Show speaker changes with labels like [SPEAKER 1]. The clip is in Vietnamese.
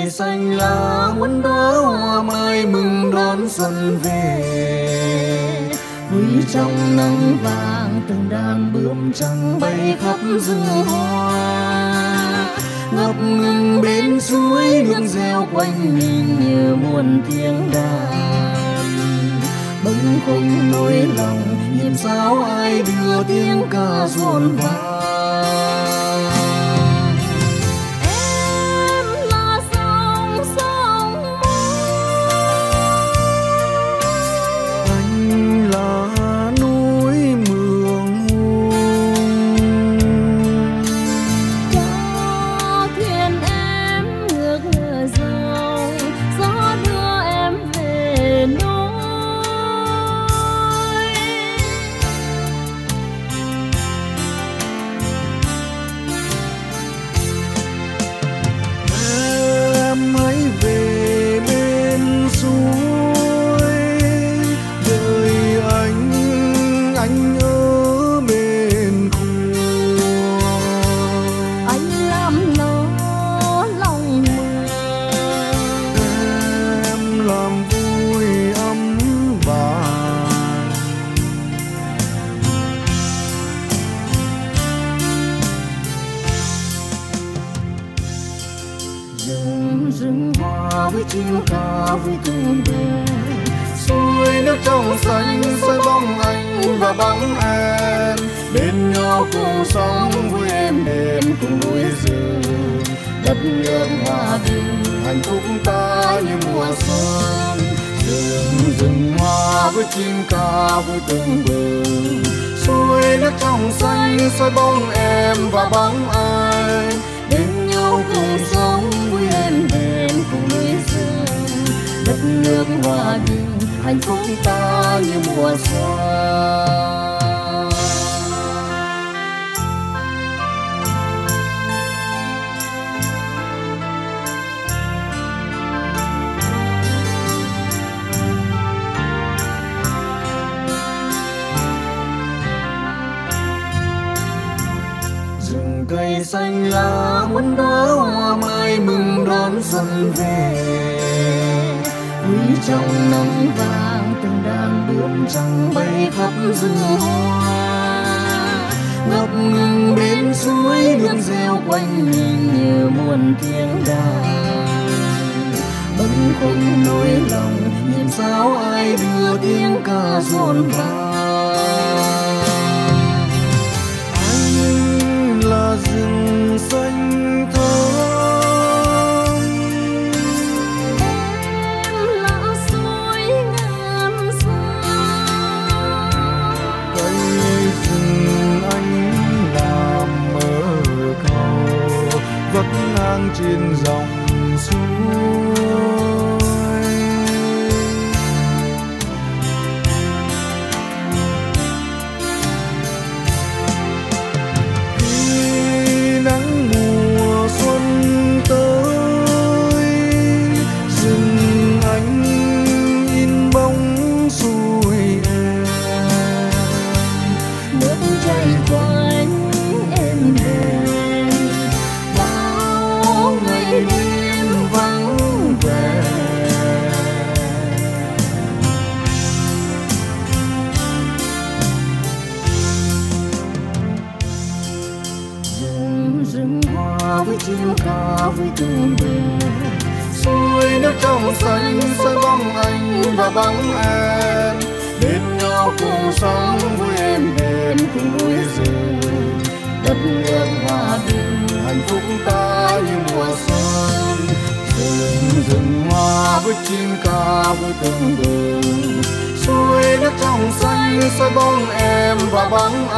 [SPEAKER 1] cây xanh lá muôn đóa hoa mai mừng đón xuân về. Vui trong nắng vàng từng đàn bướm trắng bay khắp rừng hoa. Ngập ngừng bên suối nước reo quanh mình như muôn tiếng đàn. Bâng khuâng nỗi lòng nhịp sao ai đưa tiếng ca rộn vang. Rừng hoa với chim ca với tương bề, suối nước trong xanh soi bóng anh và bóng em. Bên nhau cùng sống vui êm đềm cùng núi rừng, đất nước hòa bình hạnh phúc ta như mùa xuân. Rừng hoa với chim ca với tương bừng, suối nước trong xanh soi bóng em và bóng anh. Bên nhau cùng sống vui êm đềm cùng núi rừng, đất nước hòa bình hạnh phúc ta như mùa xuân. Cây xanh lá muôn đóa hoa mai mừng đón xuân về. Vui trong nắng vàng từng đàn bướm trắng bay khắp rừng hoa. Ngập ngừng bên suối nước reo quanh mình như muôn tiếng đàn. Bâng khuâng nỗi lòng nhìn sao ai đưa tiếng ca rộn vang. Là rừng xanh thơm,
[SPEAKER 2] em là suối ngàn xa.
[SPEAKER 1] Cây rừng anh làm mơ cầu vắt ngang trên dòng suối. Rừng hoa với chim ca với tương bề, suối nước trong xanh soi bóng anh và bóng em. Bên nhau cùng sống vui êm đềm cùng núi rừng, đất nước hòa bình hạnh phúc ta như mùa xuân. Rừng hoa với chim ca với tương bừng, suối nước trong xanh soi bóng em và bóng